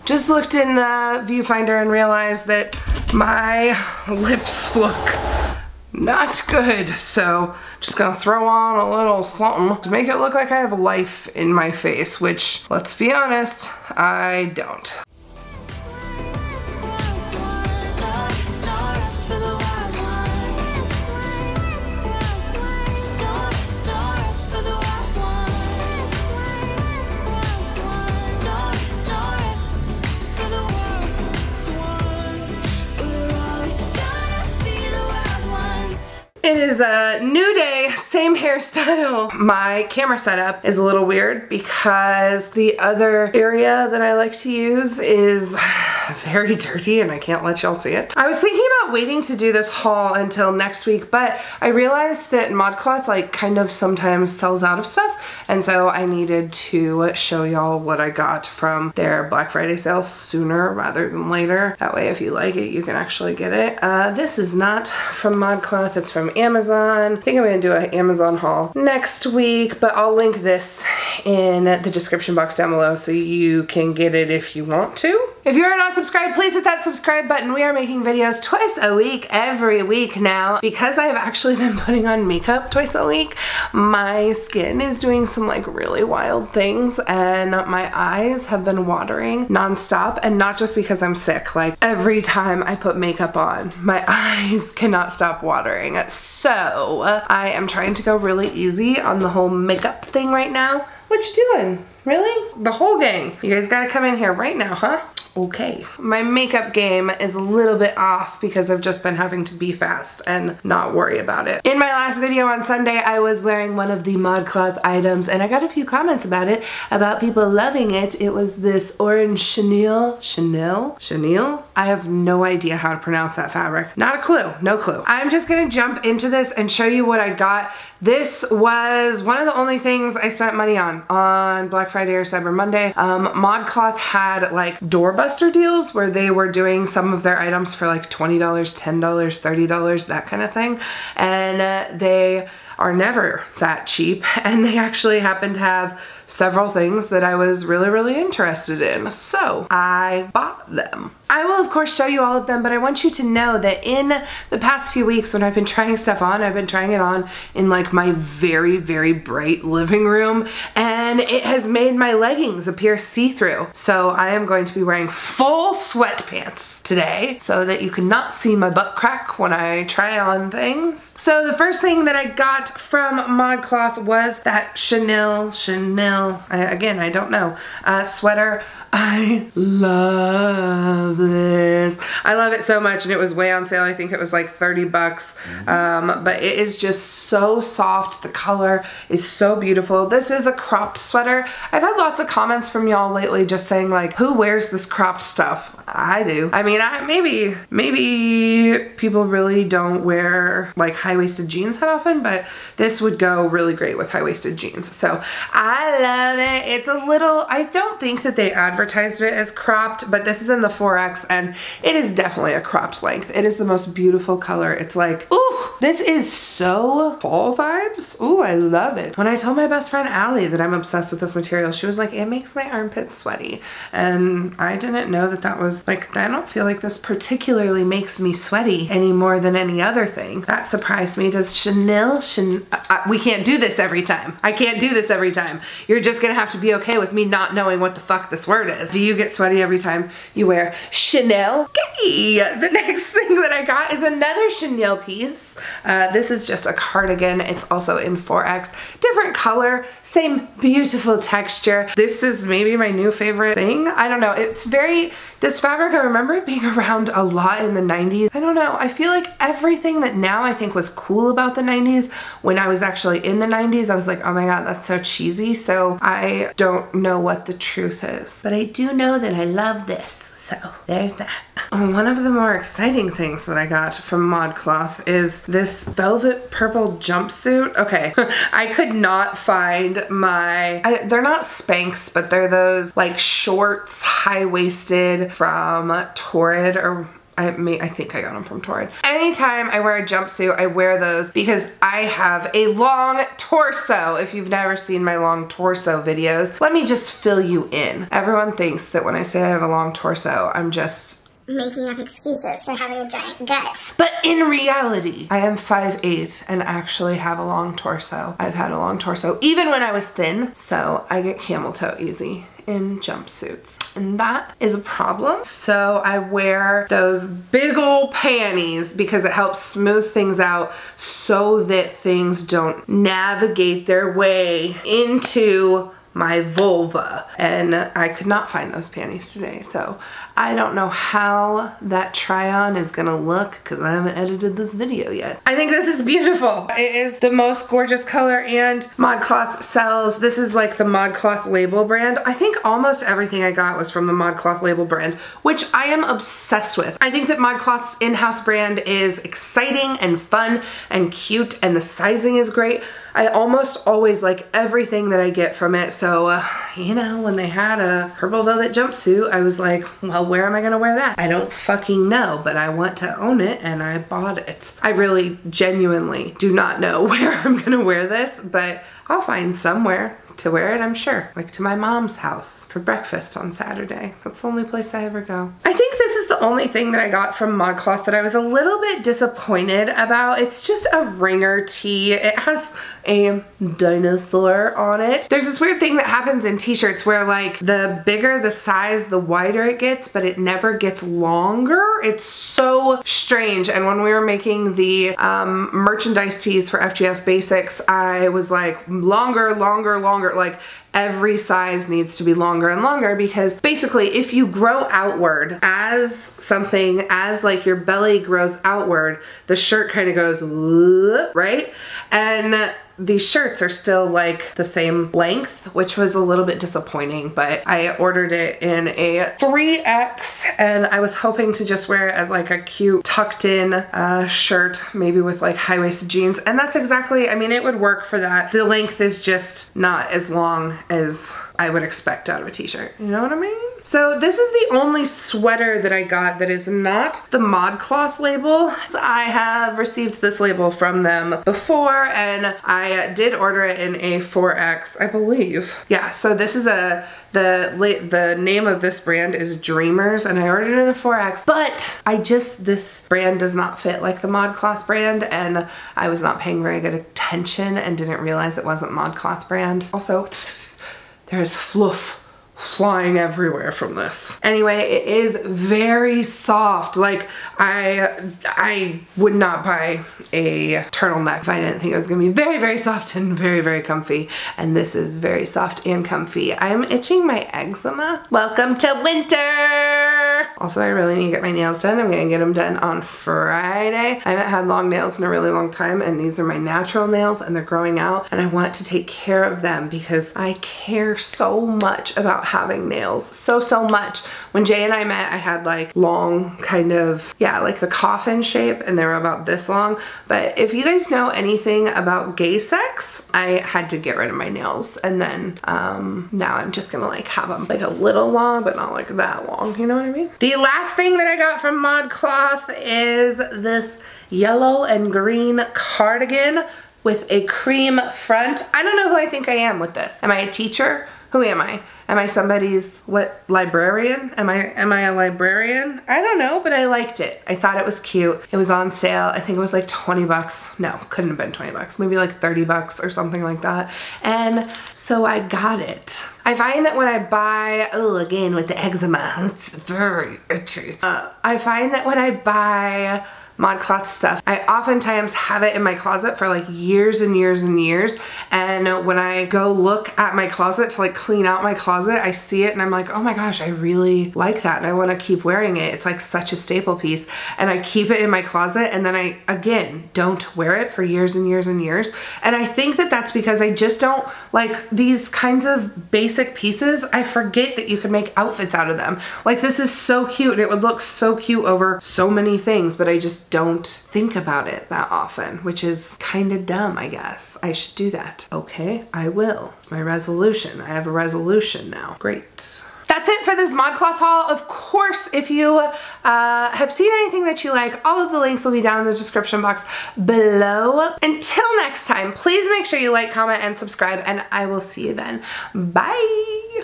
just looked in the viewfinder and realized that my lips look not good. So just gonna throw on a little something to make it look like I have life in my face, which, let's be honest, I don't. It is a new day, same hairstyle. My camera setup is a little weird because the other area that I like to use is very dirty and I can't let y'all see it. I was thinking about waiting to do this haul until next week, but I realized that ModCloth like kind of sometimes sells out of stuff, and so I needed to show y'all what I got from their Black Friday sale sooner rather than later. That way if you like it, you can actually get it. This is not from ModCloth, it's from Amazon. I think I'm gonna do an Amazon haul next week, but I'll link this in the description box down below so you can get it if you want to. If you are not subscribed, please hit that subscribe button. We are making videos twice a week, every week now. Because I have actually been putting on makeup twice a week, my skin is doing some like really wild things and my eyes have been watering nonstop, and not just because I'm sick. Like every time I put makeup on, my eyes cannot stop watering. So I am trying to go really easy on the whole makeup thing right now. What you doing? Really? The whole gang. You guys gotta come in here right now, huh? Okay. My makeup game is a little bit off because I've just been having to be fast and not worry about it. In my last video on Sunday, I was wearing one of the ModCloth items and I got a few comments about it, about people loving it. It was this orange chenille? I have no idea how to pronounce that fabric. Not a clue, no clue. I'm just gonna jump into this and show you what I got. This was one of the only things I spent money on Black Friday or Cyber Monday. ModCloth had like doorbuster deals where they were doing some of their items for like $20, $10, $30, that kind of thing. And they are never that cheap, and they actually happen to have several things that I was really interested in, so I bought them. I will of course show you all of them, but I want you to know that in the past few weeks when I've been trying stuff on, I've been trying it on in like my very bright living room, and it has made my leggings appear see-through. So I am going to be wearing full sweatpants today so that you cannot see my butt crack when I try on things. So the first thing that I got from ModCloth was that chenille, again, I don't know, sweater. I love this. I love it so much, and it was way on sale. I think it was like 30 bucks. But it is just so soft. The color is so beautiful. This is a cropped sweater. I've had lots of comments from y'all lately just saying like, who wears this cropped stuff? I do. I mean, maybe people really don't wear like high-waisted jeans that often, but this would go really great with high-waisted jeans. So I love it. It's a little, I don't think that they advertised it as cropped, but this is in the 4X and it is definitely a cropped length. It is the most beautiful color. It's like, ooh, this is so fall vibes. Ooh, I love it. When I told my best friend Allie that I'm obsessed with this material, she was like, it makes my armpits sweaty. And I didn't know that that was like, I don't feel like this particularly makes me sweaty any more than any other thing. That surprised me. Does chenille, we can't do this every time. I can't do this every time. You're just gonna have to be okay with me not knowing what the fuck this word is. Do you get sweaty every time you wear chenille? Okay. The next thing that I got is another chenille piece. This is just a cardigan. It's also in 4X. Different color, same beautiful texture. This is maybe my new favorite thing. I don't know. It's very, this fabric, I remember it being around a lot in the 90s. I don't know. I feel like everything that now I think was cool about the 90s, when I was actually in the 90s, I was like, oh my god, that's so cheesy. So I don't know what the truth is. But I do know that I love this. So there's that. One of the more exciting things that I got from ModCloth is this velvet purple jumpsuit. Okay, I could not find my, they're not Spanx, but they're those like shorts, high-waisted from Torrid, or I think I got them from Torrid. Anytime I wear a jumpsuit, I wear those because I have a long torso. If you've never seen my long torso videos, let me just fill you in. Everyone thinks that when I say I have a long torso, I'm just making up excuses for having a giant gut. But in reality, I am 5'8" and actually have a long torso. I've had a long torso even when I was thin, so I get camel toe easy in jumpsuits, and that is a problem. So I wear those big old panties because it helps smooth things out so that things don't navigate their way into my vulva, and I could not find those panties today, so I don't know how that try-on is gonna look because I haven't edited this video yet. I think this is beautiful. It is the most gorgeous color, and ModCloth sells, this is like the ModCloth label brand. I think almost everything I got was from the ModCloth label brand, which I am obsessed with. I think that ModCloth's in-house brand is exciting and fun and cute, and the sizing is great. I almost always like everything that I get from it, so you know, when they had a purple velvet jumpsuit, I was like, well, where am I gonna wear that? I don't fucking know, but I want to own it, and I bought it. I really genuinely do not know where I'm gonna wear this, but I'll find somewhere to wear it, I'm sure. Like to my mom's house for breakfast on Saturday. That's the only place I ever go. I think this is the only thing that I got from ModCloth that I was a little bit disappointed about. It's just a ringer tee. It has a dinosaur on it. There's this weird thing that happens in t-shirts where like the bigger the size, the wider it gets, but it never gets longer. It's so strange. And when we were making the merchandise tees for FGF Basics, I was like, longer, longer, longer. Like every size needs to be longer and longer, because basically if you grow outward as something, as like your belly grows outward, the shirt kind of goes, right? And these shirts are still like the same length, which was a little bit disappointing, but I ordered it in a 3X, and I was hoping to just wear it as like a cute tucked in shirt, maybe with like high-waisted jeans, and that's exactly, I mean, it would work for that. The length is just not as long as I would expect out of a t-shirt, you know what I mean? So this is the only sweater that I got that is not the ModCloth label. I have received this label from them before, and I did order it in a 4X, I believe. Yeah, so this is the name of this brand is Dreamers, and I ordered it in a 4X, but this brand does not fit like the ModCloth brand, and I was not paying very good attention and didn't realize it wasn't ModCloth brand. Also, there's fluff flying everywhere from this. Anyway, it is very soft. Like I would not buy a turtleneck if I didn't think it was gonna be very, very soft and very, very comfy. And this is very soft and comfy. I'm itching my eczema. Welcome to winter! Also, I really need to get my nails done. I'm gonna get them done on Friday. I haven't had long nails in a really long time, and these are my natural nails, and they're growing out, and I want to take care of them because I care so much about having nails. So much. When Jay and I met, I had like long kind of, yeah, like the coffin shape, and they were about this long. But if you guys know anything about gay sex, I had to get rid of my nails, and then now I'm just gonna like have them like a little long, but not like that long, you know what I mean? The last thing that I got from ModCloth is this yellow and green cardigan with a cream front. I don't know who I think I am with this. Am I a teacher? Who am I? Am I somebody's, what, librarian? Am I a librarian? I don't know, but I liked it. I thought it was cute. It was on sale. I think it was like 20 bucks. No, couldn't have been 20 bucks. Maybe like 30 bucks or something like that. And so I got it. I find that when I buy, oh, again with the eczema, it's very itchy. I find that when I buy ModCloth stuff, I oftentimes have it in my closet for like years and years and years, and when I go look at my closet to like clean out my closet, I see it and I'm like, oh my gosh, I really like that and I want to keep wearing it. It's like such a staple piece, and I keep it in my closet, and then I again don't wear it for years and years and years. And I think that that's because I just don't like these kinds of basic pieces. I forget that you can make outfits out of them. Like this is so cute, it would look so cute over so many things, but I just don't think about it that often, which is kind of dumb, I guess. I should do that. Okay, I will. My resolution. I have a resolution now. Great. That's that's it for this ModCloth haul. Of course, if you have seen anything that you like, all of the links will be down in the description box below. Until next time, please make sure you like, comment, and subscribe, and I will see you then. Bye!